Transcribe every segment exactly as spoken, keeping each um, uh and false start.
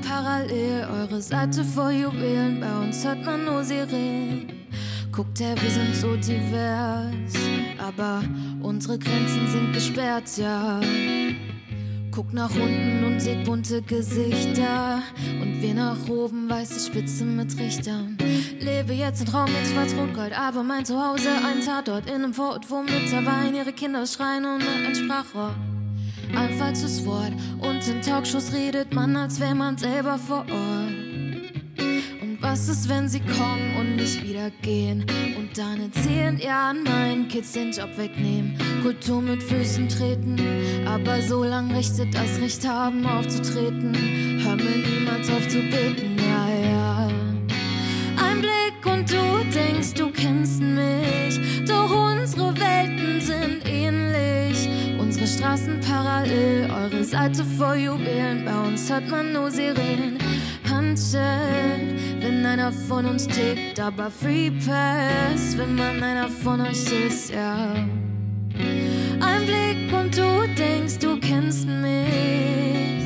parallel, eure Seite voll Juwelen, bei uns hört man nur Sirenen. Guckt her, wir sind so divers, aber unsere Grenzen sind gesperrt, ja. Guckt nach unten und seht bunte Gesichter und wir nach oben, weiße Spitzen mit Richtern. Lebe jetzt in Traum, jetzt schwarz, rot, gold, aber mein Zuhause ein Tatort in einem Vorort, wo Mütter weinen, ihre Kinder schreien ohne ein Sprachrohr. Ein falsches Wort und in Talkshows redet man, als wäre man selber vor Ort. Und was ist, wenn sie kommen und nicht wieder gehen und dann in zehn Jahren meinen Kids den Job wegnehmen? Kultur mit Füßen treten, aber so lang Recht sie das Recht haben aufzutreten. Hör mir niemals auf zu beten, ja, ja. Ein Blick und du denkst, du kennst mich, doch unsere Welten sind ähnlich. Unsere Straßen parallel, eure Seite voll Juwelen, bei uns hört man nur Sirenen. Handschellen, wenn einer von uns tickt, aber Free Pass, wenn man einer von euch ist, ja. Ein Blick und du denkst, du kennst mich.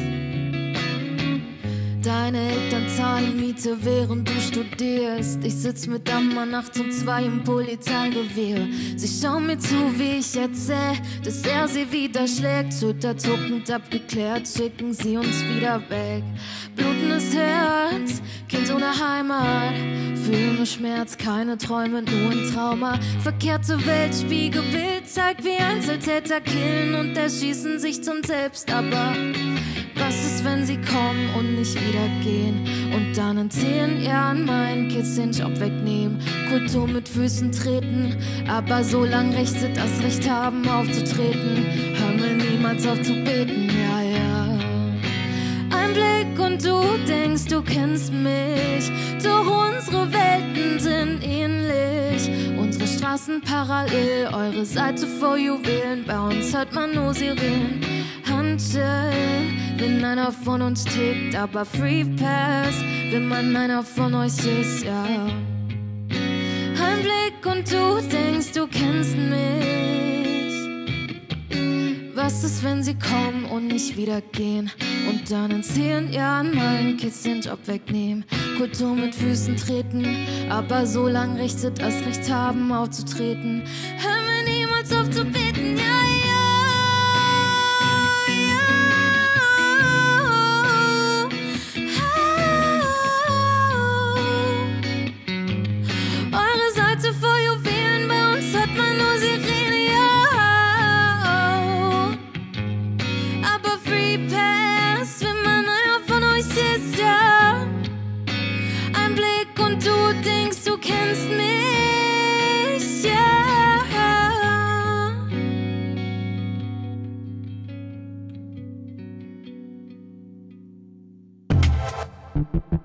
Deine Eltern zahlen Miete, während du studierst. Ich sitz mit Amma nachts um zwei im Polizeirevier. Sie schauen mir zu, wie ich erzähl, dass er sie wieder schlägt. Schulterzuckend abgeklärt, schicken sie uns wieder weg. Blutendes Herz, Kind ohne Heimat. Fühle nur Schmerz, keine Träume, nur ein Trauma. Verkehrte Welt, Spiegelbild zeigt, wie Einzeltäter killen und erschießen sich zum Selbst. Aber was ist, wenn sie kommen und nicht wieder gehen und dann in zehn Jahren meinen Kids den Job wegnehmen? Kultur mit Füßen treten, aber so lang Recht sie das Recht haben aufzutreten. Hör mir niemals auf zu beten, ja, ja. Ein Blick und du denkst, du kennst mich, doch unsere Welten sind ähnlich. Unsere Straßen parallel, eure Seite voll Juwelen, bei uns hört man nur Sirenen. Handschellen, wenn einer von uns tickt, aber Free Pass, wenn man einer von euch ist, ja. Ein Blick und du denkst, du kennst mich. Was ist, wenn sie kommen und nicht wieder gehen und dann in zehn Jahren meinen Kids den Job wegnehmen? Kultur mit Füßen treten, aber so lang Recht sie das Recht haben aufzutreten. Hör mir niemals auf zu beten, ja, ja. Du kennst mich, ja.